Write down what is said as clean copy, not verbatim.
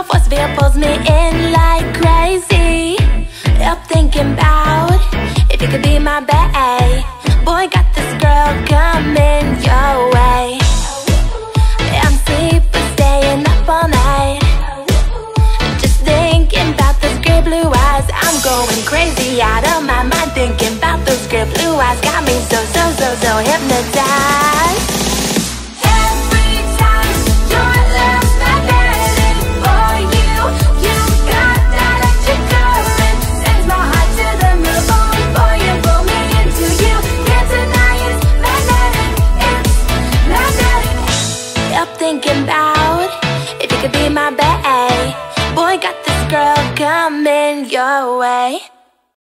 Your force field pulls me in like crazy. Up thinking about if you could be my bae. Boy, got this girl coming your way. I'm sleep for staying up all night, just thinking about those gray blue eyes. I'm going crazy out of my mind, thinking about those gray blue eyes. Got me so hypnotized. Every time your love's magnetic for you, you got that electric current, sends my heart to the moon. Boy, you pull me into you, can't deny it's magnetic, it's magnetic. Up thinking about if you could be my bae. Boy, got this girl coming your way.